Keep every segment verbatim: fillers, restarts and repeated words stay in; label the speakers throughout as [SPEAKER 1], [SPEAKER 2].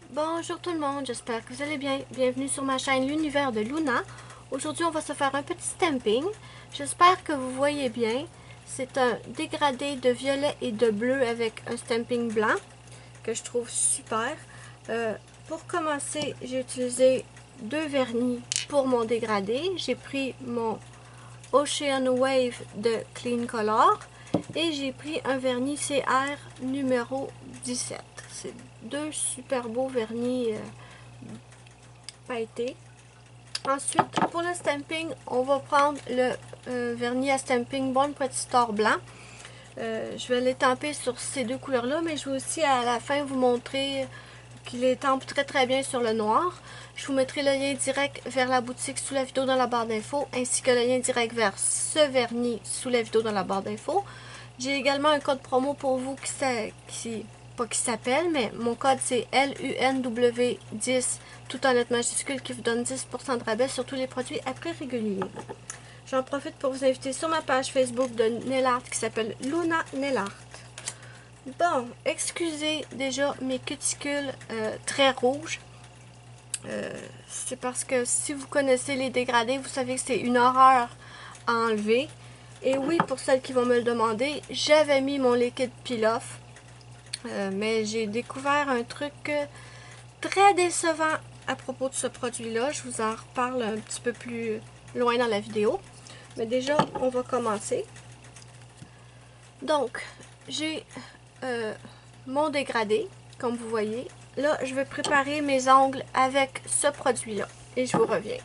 [SPEAKER 1] Bonjour tout le monde, j'espère que vous allez bien. Bienvenue sur ma chaîne L'Univers de Luna. Aujourd'hui, on va se faire un petit stamping. J'espère que vous voyez bien. C'est un dégradé de violet et de bleu avec un stamping blanc que je trouve super. Euh, pour commencer, j'ai utilisé deux vernis pour mon dégradé. J'ai pris mon Ocean Wave de Clean Color et j'ai pris un vernis C R numéro dix-sept. C'est deux super beaux vernis euh, pailletés. Ensuite, pour le stamping, on va prendre le euh, vernis à stamping Bon Petit Star blanc. Euh, je vais l'étamper sur ces deux couleurs-là, mais je vais aussi à la fin vous montrer qu'il étampe très très bien sur le noir. Je vous mettrai le lien direct vers la boutique sous la vidéo dans la barre d'infos, ainsi que le lien direct vers ce vernis sous la vidéo dans la barre d'infos. J'ai également un code promo pour vous qui, qui pas qui s'appelle, mais mon code c'est L U N W dix, tout en lettres majuscules, qui vous donne dix pour cent de rabais sur tous les produits à prix régulier. J'en profite pour vous inviter sur ma page Facebook de Nail Art qui s'appelle Luna Nail Art. Bon, excusez déjà mes cuticules euh, très rouges. Euh, c'est parce que si vous connaissez les dégradés, vous savez que c'est une horreur à enlever. Et oui, pour celles qui vont me le demander, j'avais mis mon liquide peel-off. Euh, mais j'ai découvert un truc euh, très décevant à propos de ce produit-là. Je vous en reparle un petit peu plus loin dans la vidéo. Mais déjà, on va commencer. Donc, j'ai euh, mon dégradé, comme vous voyez. Là, je vais préparer mes ongles avec ce produit-là. Et je vous reviens.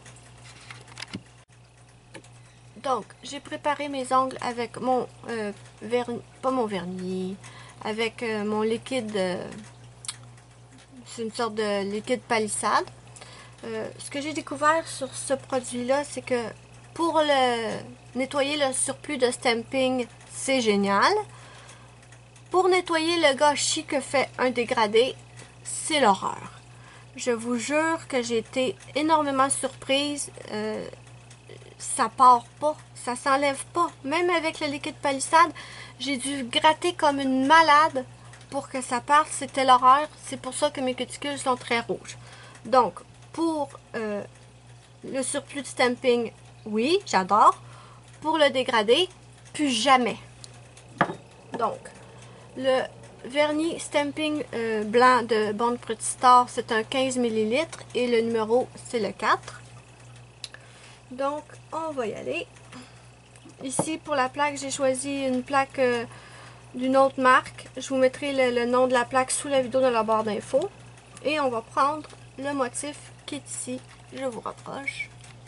[SPEAKER 1] Donc, j'ai préparé mes ongles avec mon euh, vernis, pas mon vernis, avec euh, mon liquide, euh, c'est une sorte de liquide palissade. Euh, ce que j'ai découvert sur ce produit-là, c'est que pour le nettoyer le surplus de stamping, c'est génial. Pour nettoyer le gâchis que fait un dégradé, c'est l'horreur. Je vous jure que j'ai été énormément surprise. Euh, ça part pas, ça s'enlève pas. Même avec le liquide palissade, j'ai dû gratter comme une malade pour que ça parte. C'était l'horreur. C'est pour ça que mes cuticules sont très rouges. Donc, pour euh, le surplus de stamping, oui, j'adore. Pour le dégradé, plus jamais. Donc, le vernis stamping euh, blanc de Bon Petit Star, c'est un quinze millilitres et le numéro, c'est le quatre. Donc, on va y aller. Ici, pour la plaque, j'ai choisi une plaque euh, d'une autre marque. Je vous mettrai le, le nom de la plaque sous la vidéo dans la barre d'infos. Et on va prendre le motif qui est ici. Je vous rapproche.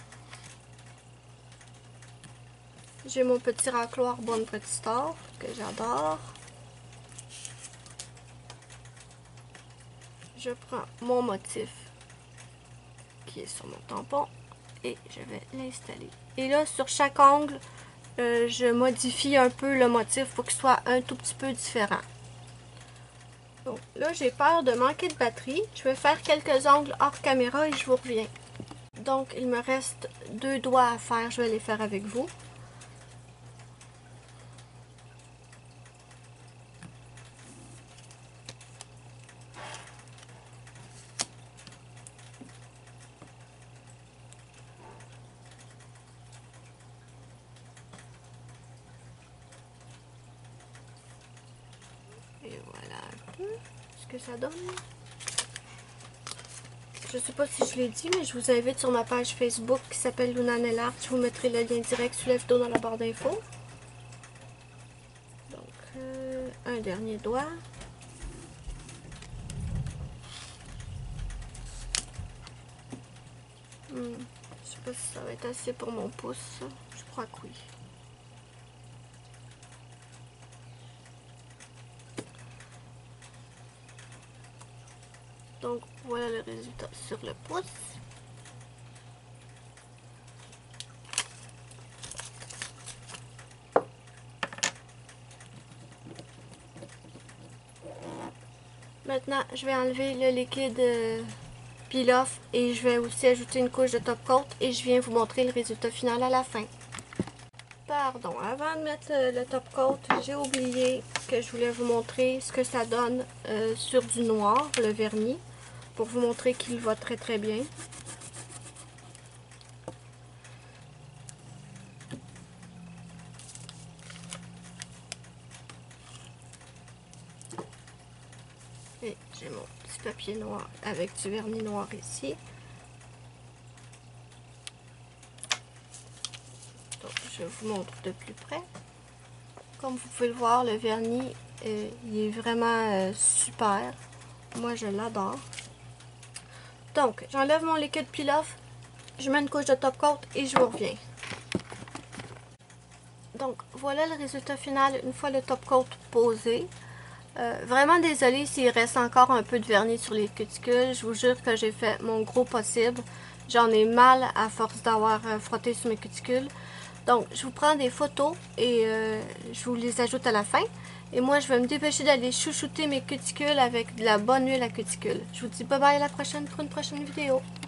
[SPEAKER 1] J'ai mon petit racloir Bon Petit Star que j'adore. Je prends mon motif qui est sur mon tampon et je vais l'installer. Et là, sur chaque angle, euh, je modifie un peu le motif pour qu'il soit un tout petit peu différent. Donc là, j'ai peur de manquer de batterie. Je vais faire quelques angles hors caméra et je vous reviens. Donc, il me reste deux doigts à faire. Je vais les faire avec vous. Et voilà un peu ce que ça donne. Je sais pas si je l'ai dit, mais je vous invite sur ma page Facebook qui s'appelle Luna Nail Art. Je vous mettrai le lien direct sous la vidéo dans la barre d'infos. Donc, euh, un dernier doigt. Hmm, je sais pas si ça va être assez pour mon pouce. Je crois que oui. Donc, voilà le résultat sur le pouce. Maintenant, je vais enlever le liquide euh, peel-off et je vais aussi ajouter une couche de top coat et je viens vous montrer le résultat final à la fin. Pardon, avant de mettre euh, le top coat, j'ai oublié que je voulais vous montrer ce que ça donne euh, sur du noir, le vernis. pour vous montrer qu'il va très très bien. Et j'ai mon petit papier noir avec du vernis noir ici. Donc, je vous montre de plus près. Comme vous pouvez le voir, le vernis, euh, il est vraiment euh, super. Moi, je l'adore. Donc, j'enlève mon liquide peel-off, je mets une couche de top coat et je vous reviens. Donc, voilà le résultat final une fois le top coat posé. Euh, vraiment désolée s'il reste encore un peu de vernis sur les cuticules. Je vous jure que j'ai fait mon gros possible. J'en ai mal à force d'avoir euh, frotté sur mes cuticules. Donc, je vous prends des photos et euh, je vous les ajoute à la fin. Et moi, je vais me dépêcher d'aller chouchouter mes cuticules avec de la bonne huile à cuticule. Je vous dis bye bye à la prochaine pour une prochaine vidéo.